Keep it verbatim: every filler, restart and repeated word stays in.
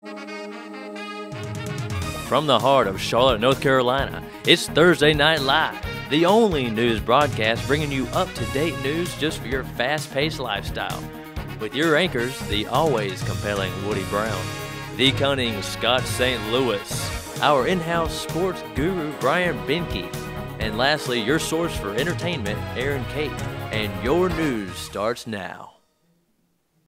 From the heart of Charlotte, North Carolina, it's Thursday Night Live, the only news broadcast bringing you up-to-date news just for your fast-paced lifestyle. With your anchors, the always compelling Woody Brown, the cunning Scott Saint Louis, our in-house sports guru Brian Benke, and lastly, your source for entertainment, Aaron Kate. And your news starts now.